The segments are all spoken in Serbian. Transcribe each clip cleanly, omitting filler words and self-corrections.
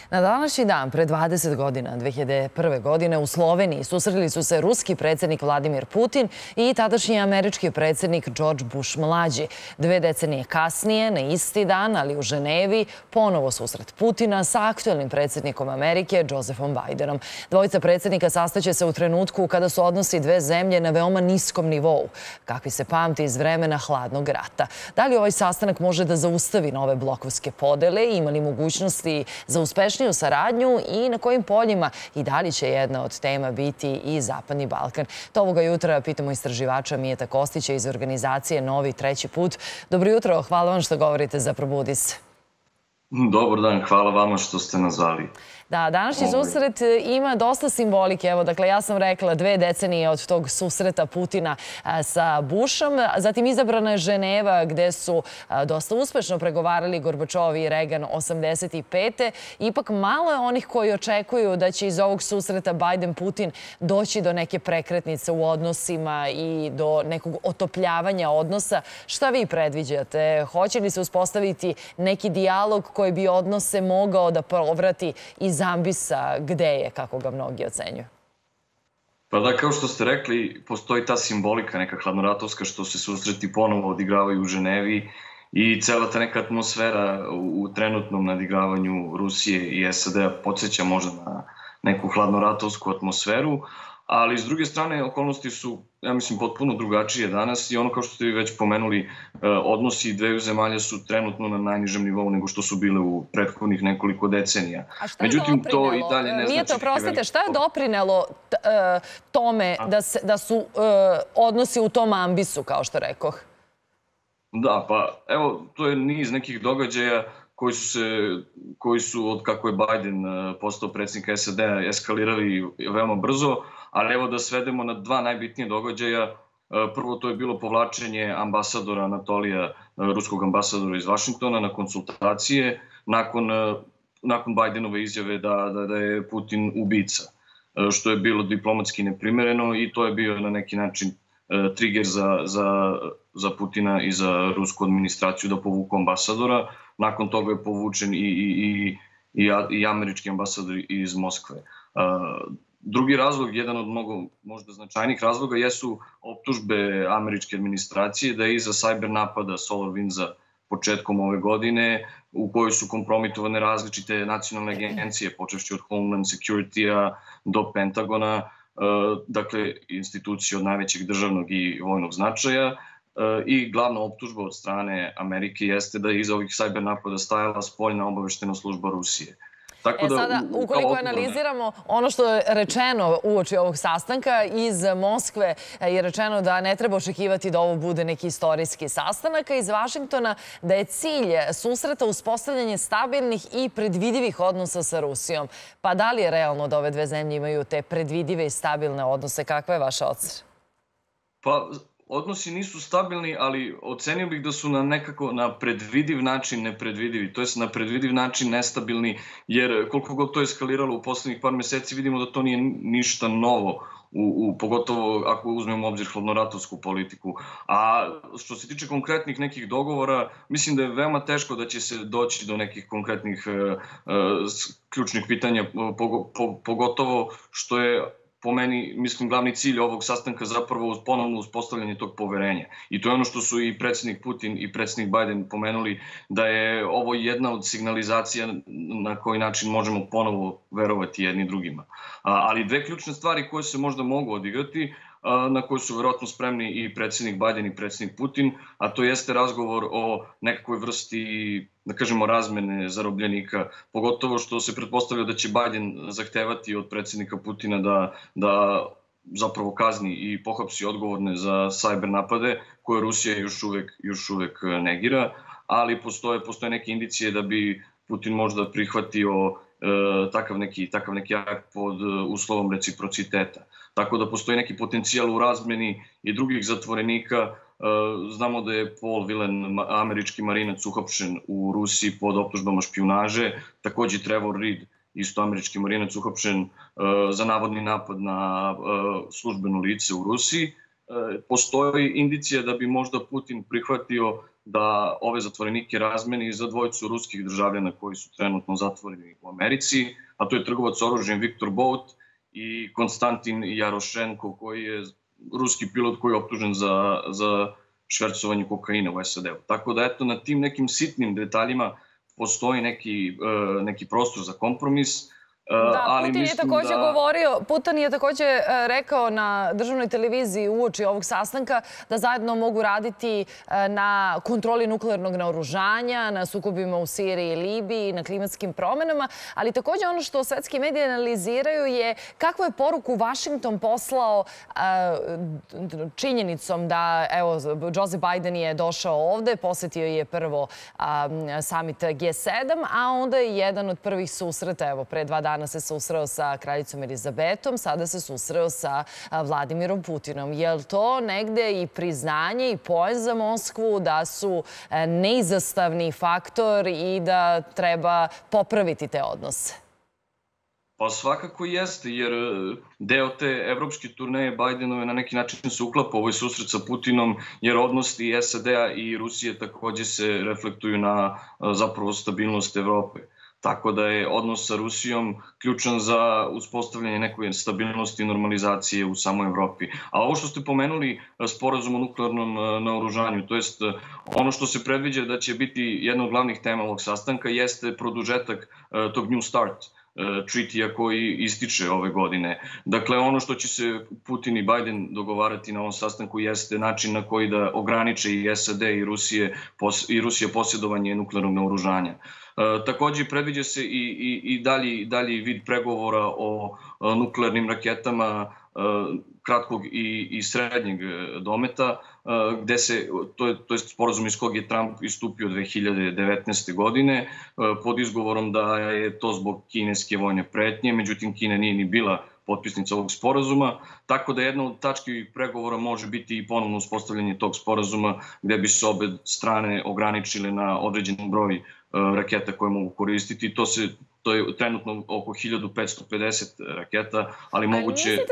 Na današnji dan, pre 20 godina, 2001. godine, u Sloveniji susreli su se ruski predsjednik Vladimir Putin i tadašnji američki predsjednik George Bush mlađi. 2 decenije kasnije, na isti dan, ali u Ženevi, ponovo susret Putina sa aktuelnim predsjednikom Amerike, Josephom Bidenom. Dvojica predsjednika sastaće se u trenutku kada su odnosi dve zemlje na veoma niskom nivou, kakvi se pamti iz vremena hladnog rata. Da li ovaj sastanak može da zaustavi nove blokovske podele? Ima li mogućnosti za uspešniju saradnju i na kojim poljima i da li će jedna od tema biti i Zapadni Balkan? To ovoga jutra pitamo istraživača Mijeta Kostića iz organizacije Novi treći put. Dobro jutro, hvala vam što govorite za Probudi se. Dobar dan, hvala vama što ste nas zvali. Da, današnji susret ima dosta simbolike. Evo, dakle, ja sam rekla 2 decenije od tog susreta Putina sa Bushom. Zatim izabrana je Ženeva gde su dosta uspešno pregovarali Gorbačov i Reagan 85. Ipak malo je onih koji očekuju da će iz ovog susreta Biden-Putin doći do neke prekretnice u odnosima i do nekog otopljavanja odnosa. Šta vi predviđate? Hoće li se uspostaviti neki dijalog koji bi odnose mogao da povrati iz ambisa gde je, kako ga mnogi ocenjuju? Pa da, kao što ste rekli, postoji ta simbolika neka hladnoratovska što se susreti ponovo odigravaju u Ženevi i cela ta neka atmosfera u trenutnom nadigravanju Rusije i SAD-a podsjeća možda na neku hladnoratovsku atmosferu, ali s druge strane okolnosti su, ja mislim, potpuno drugačije danas i ono kao što ste vi već pomenuli, odnosi dveju zemalja su trenutno na najnižem nivou nego što su bile u prethodnih nekoliko decenija. Međutim, to i dalje ne znači... Mijete, oprostite, šta je doprinelo tome da su odnosi u tom ambisu, kao što rekoh? Da, pa evo, to je niz nekih događaja koji su od kako je Biden postao predsjednik SAD-a eskalirali veoma brzo, ali evo da svedemo na 2 najbitnije događaja. Prvo, to je bilo povlačenje ambasadora Anatolija, ruskog ambasadora iz Vašingtona na konsultacije nakon Bidenove izjave da je Putin ubica, što je bilo diplomatski neprimereno i to je bio na neki način trigger za Putina i za rusku administraciju da povuku ambasadora. Nakon toga je povučen i američki ambasador iz Moskve. Drugi razlog, jedan od mnogo možda značajnih razloga, jesu optužbe američke administracije da je iza cyber napada SolarWindsa početkom ove godine, u kojoj su kompromitovane različite nacionalne agencije, počevši od Homeland Security-a do Pentagona, dakle institucije od najvećeg državnog i vojnog značaja. I glavna optužba od strane Amerike jeste da je iza ovih cyber napada stajala spoljna obaveštena služba Rusije. Sada, ukoliko analiziramo ono što je rečeno uoči ovog sastanka, iz Moskve je rečeno da ne treba očekivati da ovo bude neki istorijski sastanak, a iz Vašingtona da je cilj susreta uspostavljanje stabilnih i predvidivih odnosa sa Rusijom. Pa da li je realno da ove dve zemlje imaju te predvidive i stabilne odnose? Kakva je vaša ocena? Pa... Odnosi nisu stabilni, ali ocenio bih da su na predvidiv način nepredvidivi, to jest na predvidiv način nestabilni, jer koliko god to je eskaliralo u poslednjih par meseci, vidimo da to nije ništa novo, pogotovo ako uzmemo u obzir hladnoratovsku politiku. A što se tiče konkretnih nekih dogovora, mislim da je veoma teško da će se doći do nekih konkretnih ključnih pitanja, pogotovo što je po meni, mislim, glavni cilj ovog sastanka zapravo ponovno uspostavljanje tog poverenja. I to je ono što su i predsjednik Putin i predsjednik Biden pomenuli, da je ovo jedna od signalizacija na koji način možemo ponovo verovati jedni drugima. Ali 2 ključne stvari koje se možda mogu odigrati, na koje su verovatno spremni i predsjednik Biden i predsjednik Putin, a to jeste razgovor o nekakvoj vrsti, da kažemo, razmene zarobljenika, pogotovo što se pretpostavlja da će Biden zahtevati od predsjednika Putina da zapravo kazni i pohapsi odgovorne za cyber napade, koje Rusija još uvek negira, ali postoje neke indicije da bi Putin možda prihvatio takav neki akt pod uslovom reciprociteta. Tako da postoji neki potencijal u razmeni i drugih zatvorenika. Znamo da je Paul Whelan, američki marinac, uhapšen u Rusiji pod optužbama špijunaže. Takođe Trevor Reed, isto američki marinac, uhapšen za navodni napad na službeno lice u Rusiji. Postoji indicija da bi možda Putin prihvatio da ove zatvorenike razmeni za dvojicu ruskih državljana koji su trenutno zatvoreni u Americi, a to je trgovac oružjem Viktor Bout i Konstantin Jarošenko, koji je ruski pilot koji je optužen za švercovanje kokaina u SAD-u. Tako da, eto, na tim nekim sitnim detaljima postoji neki prostor za kompromis. Da, Putin je takođe rekao na državnoj televiziji uoči ovog sastanka da zajedno mogu raditi na kontroli nuklearnog naoružanja, na sukobima u Siriji i Libiji, na klimatskim promenama, ali takođe ono što svetski mediji analiziraju je kakvu je poruku Vašington poslao činjenicom da, evo, Joseph Biden je došao ovde, posetio je prvo samit G7, a onda je jedan od prvih susreta, evo, pre 2 dana se susreo sa kraljicom Elizabetom, sada se susreo sa Vladimirom Putinom. Je li to negde i priznanje i poen za Moskvu da su neizostavni faktor i da treba popraviti te odnose? Pa svakako jeste, jer deo te evropske turneje Bajdenove na neki način se uklapa u ovaj susret sa Putinom, jer odnosi SAD-a i Rusije takođe se reflektuju na zapravo stabilnost Evrope. Tako da je odnos sa Rusijom ključan za uspostavljanje neke stabilnosti i normalizacije u samoj Evropi. A ovo što ste pomenuli, sporazum o nuklearnom naoružanju, to jest ono što se predviđa da će biti jedna od glavnih tema ovog sastanka, jeste produžetak tog New Start treaty-a koji ističe ove godine. Dakle, ono što će se Putin i Biden dogovarati na ovom sastanku jeste način na koji da ograniče i SAD i Rusija posjedovanje nuklearnog naoružanja. Takođe, predviđa se i dalji vid pregovora o nuklearnim raketama kratkog i srednjeg dometa, gde to je sporazum iz kog je Trump istupio 2019. godine pod izgovorom da je to zbog kineske vojne pretnje, međutim Kina nije ni bila potpisnica ovog sporazuma, tako da jedna od tački pregovora može biti i ponovno uspostavljanje tog sporazuma gde bi se obe strane ograničile na određen broj raketa koje mogu koristiti. To je trenutno oko 1550 raketa, ali moguće da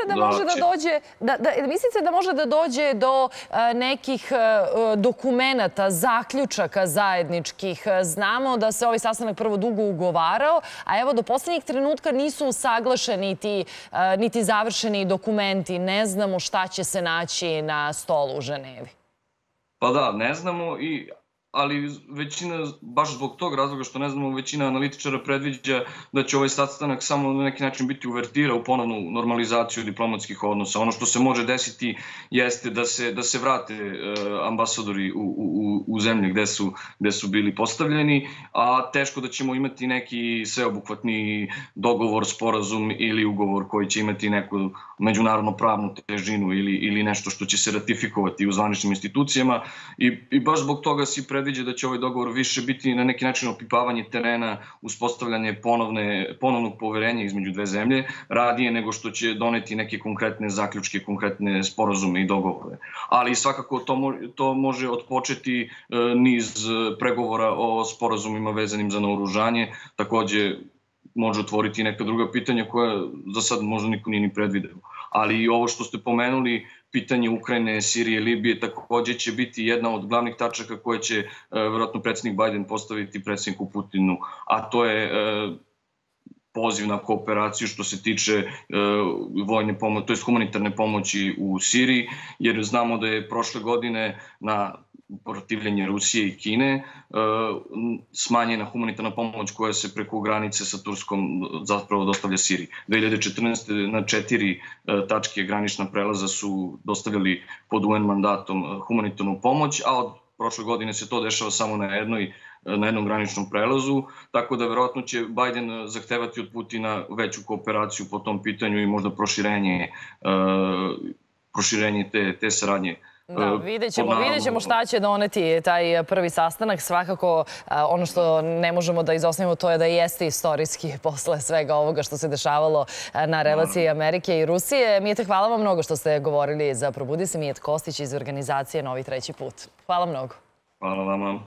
mislite da može da dođe do nekih dokumenata, zaključaka zajedničkih? Znamo da se ovaj sastanak prvo dugo ugovarao, a evo do poslednjeg trenutka nisu usaglašeni niti završeni dokumenti. Ne znamo šta će se naći na stolu u Ženevi. Pa da, ne znamo, ali većina, baš zbog tog razloga što ne znamo, većina analitičara predviđa da će ovaj sastanak samo na neki način biti uvertira u ponovnu normalizaciju diplomatskih odnosa. Ono što se može desiti jeste da se vrate ambasadori u zemlje gde su bili postavljeni, a teško da ćemo imati neki sveobuhvatni dogovor, sporazum ili ugovor koji će imati neku međunarodno pravnu težinu ili nešto što će se ratifikovati u zvaničnim institucijama i baš zbog toga si predviđa da će ovaj dogovor više biti na neki način opipavanje terena, uspostavljanje ponovnog poverenja između dve zemlje, radije nego što će doneti neke konkretne zaključke, konkretne sporazume i dogovore. Ali svakako to može otpočeti niz pregovora o sporazumima vezanim za naoružanje, takođe može otvoriti neka druga pitanja koja za sad možda niko nije ni predvideo. Ali i ovo što ste pomenuli, pitanje Ukrajine, Sirije, Libije takođe će biti jedna od glavnih tačaka koje će verovatno predsjednik Biden postaviti predsjedniku Putinu, a to je poziv na kooperaciju što se tiče vojne pomoći, to je humanitarne pomoći u Siriji, jer znamo da je prošle godine na protivljenje Rusije i Kine smanjena humanitarna pomoć koja se preko granice sa Turskom zapravo dostavlja Siriji. 2014. na 4 tačke granična prelaza su dostavljali pod UN mandatom humanitarnu pomoć, a od prošle godine se to dešava samo na jednom graničnom prelazu, tako da verovatno će Biden zahtevati od Putina veću kooperaciju po tom pitanju i možda proširenje te saradnje. Da, vidjet ćemo šta će doneti taj prvi sastanak. Svakako ono što ne možemo da izostavimo to je da jeste istorijski posle svega ovoga što se dešavalo na relaciji Amerike i Rusije. Mijete, hvala vam mnogo što ste govorili za Probudi se. Mijet Kostić iz organizacije Novi treći put. Hvala mnogo. Hvala vama.